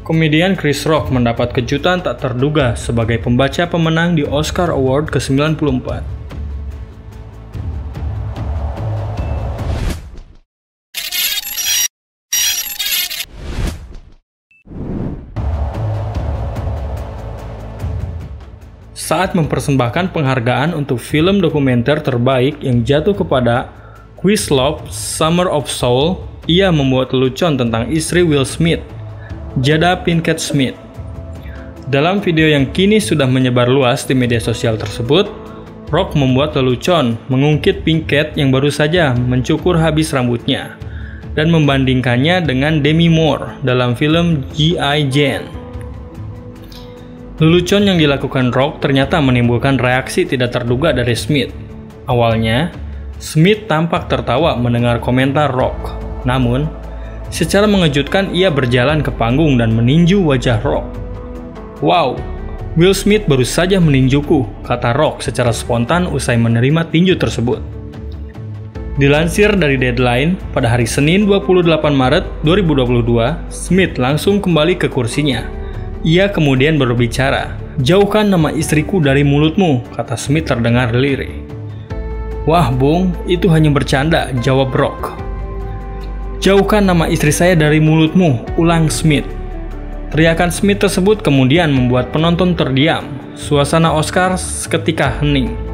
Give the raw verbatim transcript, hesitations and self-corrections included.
Komedian Chris Rock mendapat kejutan tak terduga sebagai pembaca pemenang di Oscar Award ke sembilan puluh empat. Saat mempersembahkan penghargaan untuk film dokumenter terbaik yang jatuh kepada Questlove Summer of Soul, ia membuat lelucon tentang istri Will Smith, Jada Pinkett Smith. Dalam video yang kini sudah menyebar luas di media sosial tersebut, Rock membuat lelucon mengungkit Pinkett yang baru saja mencukur habis rambutnya dan membandingkannya dengan Demi Moore dalam film G I. Jane. Lelucon yang dilakukan Rock ternyata menimbulkan reaksi tidak terduga dari Smith. Awalnya, Smith tampak tertawa mendengar komentar Rock. Namun, secara mengejutkan ia berjalan ke panggung dan meninju wajah Rock. "Wow, Will Smith baru saja meninjuku," kata Rock secara spontan usai menerima tinju tersebut. Dilansir dari Deadline, pada hari Senin dua puluh delapan Maret dua ribu dua puluh dua, Smith langsung kembali ke kursinya. Ia kemudian berbicara, "Jauhkan nama istriku dari mulutmu," kata Smith terdengar lirih. "Wah Bung, itu hanya bercanda," jawab Rock. "Jauhkan nama istri saya dari mulutmu," ulang Smith. Teriakan Smith tersebut kemudian membuat penonton terdiam. Suasana Oscar seketika hening.